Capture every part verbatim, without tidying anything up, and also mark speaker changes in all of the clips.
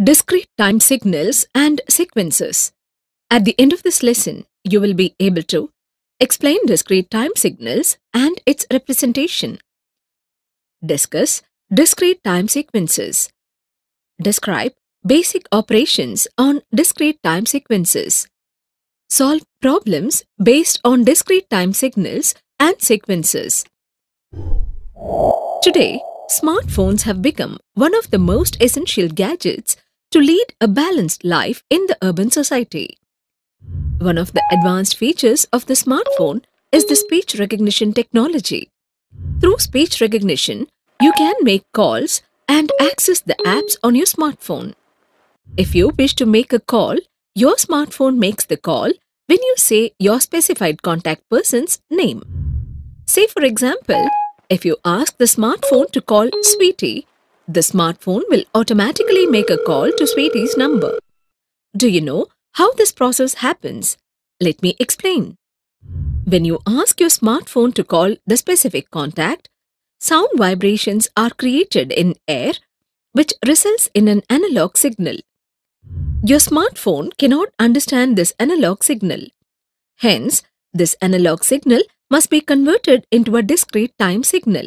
Speaker 1: Discrete time signals and sequences. At the end of this lesson, you will be able to explain discrete time signals and its representation, discuss discrete time sequences, describe basic operations on discrete time sequences, solve problems based on discrete time signals and sequences. Today, smartphones have become one of the most essential gadgets to lead a balanced life in the urban society. One of the advanced features of the smartphone is the speech recognition technology. Through speech recognition, you can make calls and access the apps on your smartphone. If you wish to make a call, your smartphone makes the call when you say your specified contact person's name. Say for example, if you ask the smartphone to call Sweetie, the smartphone will automatically make a call to Sweetie's number. Do you know how this process happens? Let me explain. When you ask your smartphone to call the specific contact, sound vibrations are created in air, which results in an analog signal. Your smartphone cannot understand this analog signal. Hence, this analog signal must be converted into a discrete time signal.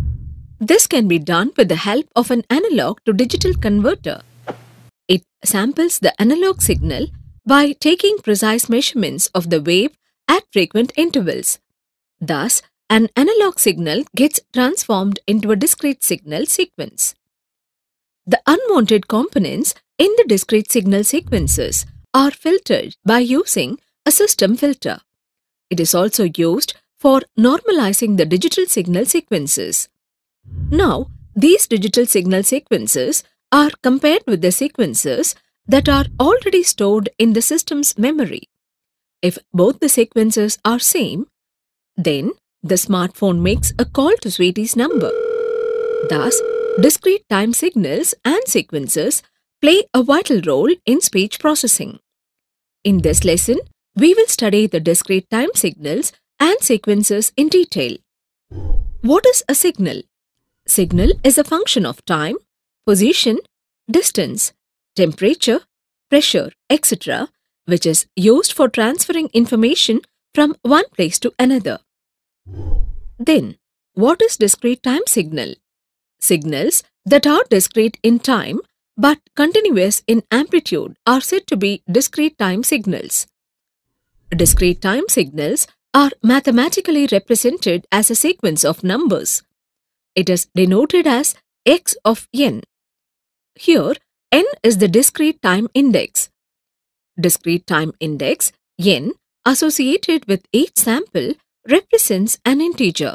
Speaker 1: This can be done with the help of an analog to digital converter. It samples the analog signal by taking precise measurements of the wave at frequent intervals. Thus, an analog signal gets transformed into a discrete signal sequence. The unwanted components in the discrete signal sequences are filtered by using a system filter. It is also used for normalizing the digital signal sequences. Now, these digital signal sequences are compared with the sequences that are already stored in the system's memory. If both the sequences are same, then the smartphone makes a call to Sweetie's number. Thus, discrete time signals and sequences play a vital role in speech processing. In this lesson, we will study the discrete time signals and sequences in detail. What is a signal? Signal is a function of time, position, distance, temperature, pressure, et cetera, which is used for transferring information from one place to another. Then, what is discrete time signal? Signals that are discrete in time but continuous in amplitude are said to be discrete time signals. Discrete time signals are mathematically represented as a sequence of numbers. It is denoted as x of n. Here, n is the discrete time index. Discrete time index, n, associated with each sample represents an integer.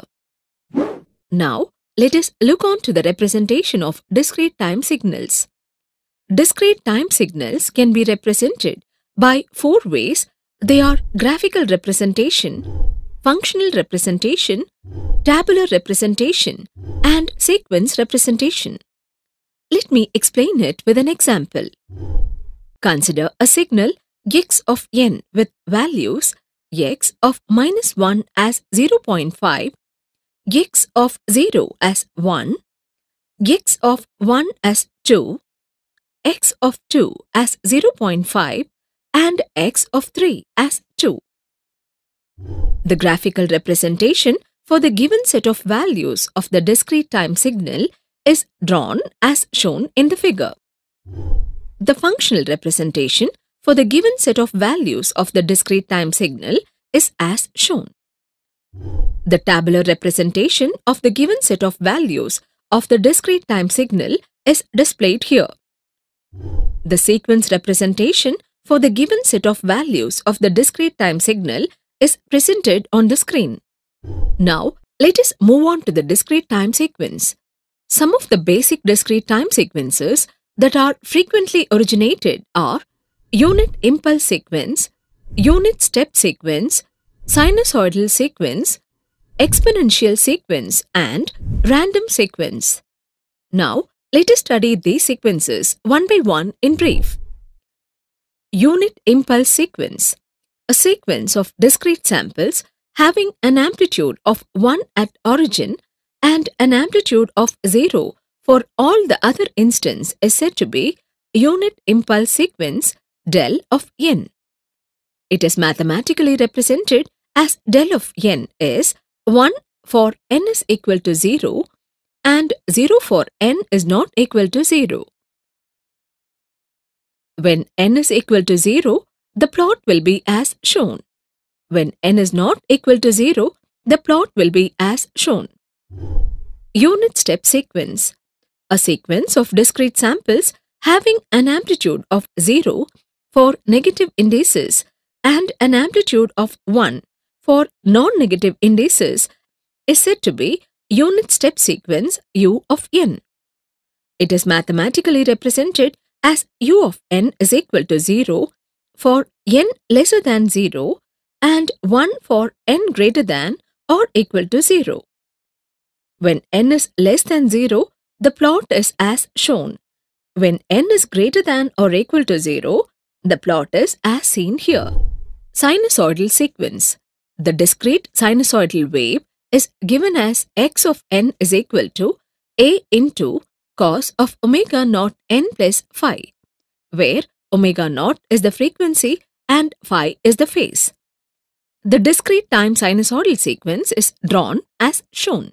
Speaker 1: Now, let us look on to the representation of discrete time signals. Discrete time signals can be represented by four ways. They are graphical representation, functional representation, tabular representation, and sequence representation. Let me explain it with an example. Consider a signal x of n with values x of minus one as zero point five, x of zero as one, x of one as two, x of two as zero point five, and x of three as two. The graphical representation for the given set of values of the discrete time signal is drawn as shown in the figure. The functional representation for the given set of values of the discrete time signal is as shown. The tabular representation of the given set of values of the discrete time signal is displayed here. The sequence representation for the given set of values of the discrete time signal is presented on the screen. Now, let us move on to the discrete time sequence. Some of the basic discrete time sequences that are frequently originated are unit impulse sequence, unit step sequence, sinusoidal sequence, exponential sequence, and random sequence. Now, let us study these sequences one by one in brief. Unit impulse sequence, a sequence of discrete samples having an amplitude of one at origin and an amplitude of zero for all the other instance is said to be unit impulse sequence del of n. It is mathematically represented as del of n is one for n is equal to zero and zero for n is not equal to zero. When n is equal to zero, the plot will be as shown. When n is not equal to zero, the plot will be as shown. Unit step sequence. A sequence of discrete samples having an amplitude of zero for negative indices and an amplitude of one for non-negative indices is said to be unit step sequence U of n. It is mathematically represented as U of n is equal to zero for n lesser than zero and one for n greater than or equal to zero. When n is less than zero, the plot is as shown. When n is greater than or equal to zero, the plot is as seen here. Sinusoidal sequence. The discrete sinusoidal wave is given as x of n is equal to a into cos of omega naught n plus phi, where omega naught is the frequency and phi is the phase. The discrete time sinusoidal sequence is drawn as shown.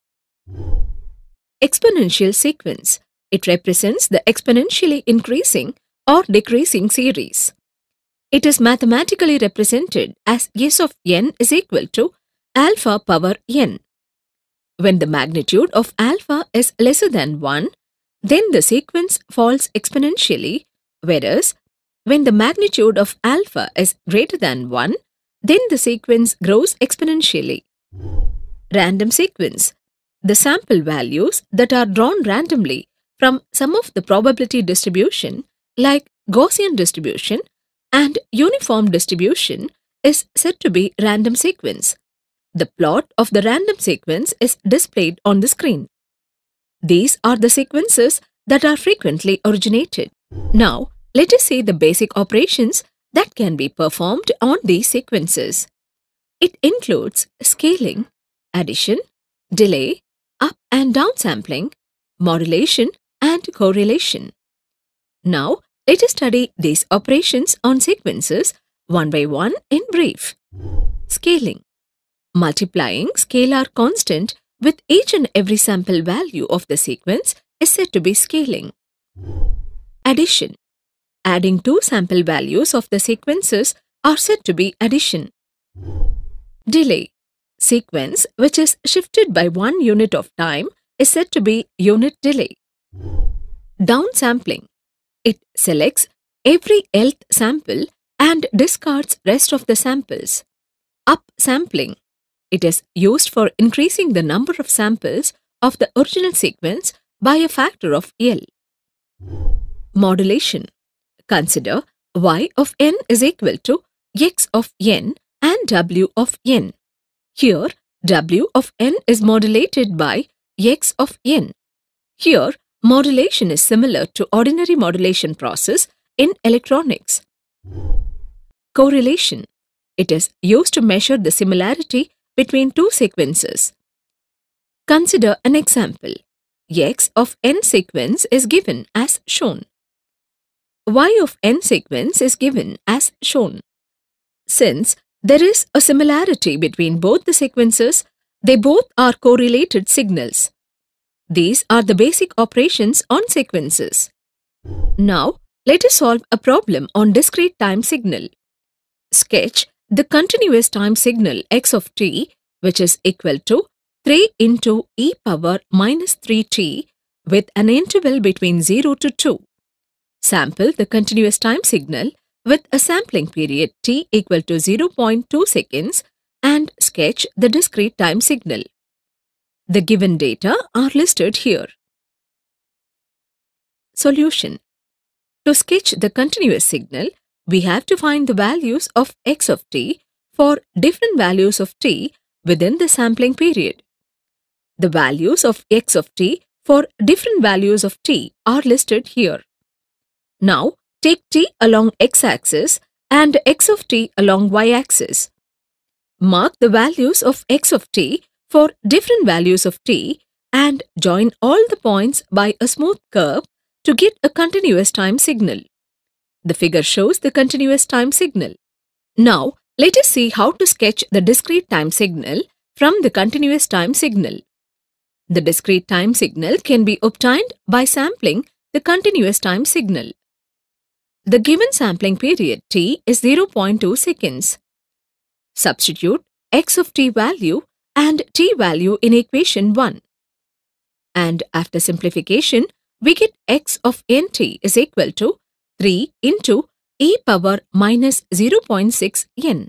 Speaker 1: Exponential sequence. It represents the exponentially increasing or decreasing series. It is mathematically represented as S of n is equal to alpha power n. When the magnitude of alpha is lesser than one, then the sequence falls exponentially, whereas when the magnitude of alpha is greater than one, then the sequence grows exponentially. Random sequence. The sample values that are drawn randomly from some of the probability distribution like Gaussian distribution and uniform distribution is said to be random sequence. The plot of the random sequence is displayed on the screen. These are the sequences that are frequently originated. Now, let us see the basic operations that can be performed on these sequences. It includes scaling, addition, delay, up and down sampling, modulation, and correlation. Now, let us study these operations on sequences one by one in brief. Scaling. Multiplying scalar constant with each and every sample value of the sequence is said to be scaling. Addition. Adding two sample values of the sequences are said to be addition. Delay. Sequence which is shifted by one unit of time is said to be unit delay. Downsampling. It selects every nth sample and discards rest of the samples. Upsampling. It is used for increasing the number of samples of the original sequence by a factor of L. Modulation. Consider y of n is equal to x of n and w of n. Here, w of n is modulated by x of n. Here, modulation is similar to ordinary modulation process in electronics. Correlation. It is used to measure the similarity between two sequences. Consider an example. X of n sequence is given as shown. Y of n sequence is given as shown. Since there is a similarity between both the sequences, they both are correlated signals. These are the basic operations on sequences. Now, let us solve a problem on discrete time signal. Sketch the continuous time signal x of t, which is equal to three into e power minus three t with an interval between zero to two. Sample the continuous time signal with a sampling period t equal to zero point two seconds and sketch the discrete time signal. The given data are listed here. Solution. To sketch the continuous signal, we have to find the values of x of t for different values of t within the sampling period. The values of x of t for different values of t are listed here. Now, take t along x-axis and x of t along y-axis. Mark the values of x of t for different values of t and join all the points by a smooth curve to get a continuous time signal. The figure shows the continuous time signal. Now, let us see how to sketch the discrete time signal from the continuous time signal. The discrete time signal can be obtained by sampling the continuous time signal. The given sampling period t is zero point two seconds. Substitute x of t value and t value in equation one. And after simplification, we get x of nt is equal to three into e power minus zero point six n.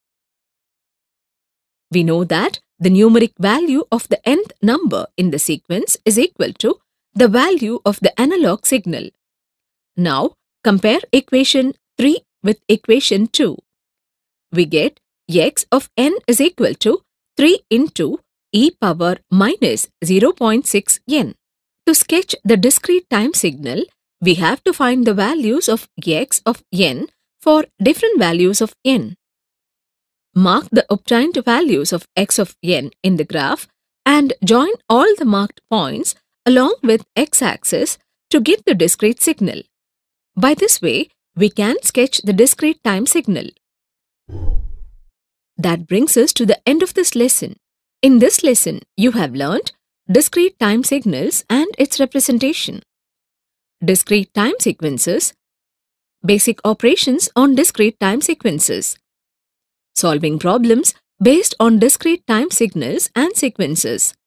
Speaker 1: We know that the numeric value of the nth number in the sequence is equal to the value of the analog signal. Now, compare equation three with equation two. We get x of n is equal to three into e power minus zero point six n. To sketch the discrete time signal, we have to find the values of x of n for different values of n. Mark the obtained values of x of n in the graph and join all the marked points along with x-axis to get the discrete signal. By this way, we can sketch the discrete time signal. That brings us to the end of this lesson. In this lesson, you have learned discrete time signals and its representation, discrete time sequences, basic operations on discrete time sequences, solving problems based on discrete time signals and sequences.